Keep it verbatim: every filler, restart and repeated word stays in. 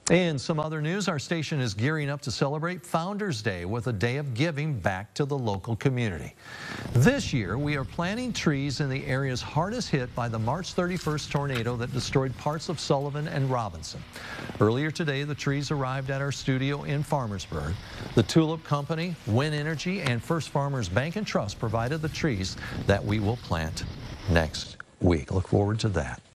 In some other news, our station is gearing up to celebrate Founders Day with a day of giving back to the local community. This year, we are planting trees in the areas hardest hit by the March thirty-first tornado that destroyed parts of Sullivan and Robinson. Earlier today, the trees arrived at our studio in Farmersburg. The Tulip Company, Win Energy, and First Farmers Bank and Trust provided the trees that we will plant next week. Look forward to that.